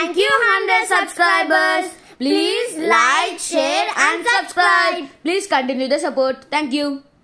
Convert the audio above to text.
Thank you 100 subscribers. Please like, share and subscribe. Please continue the support. Thank you.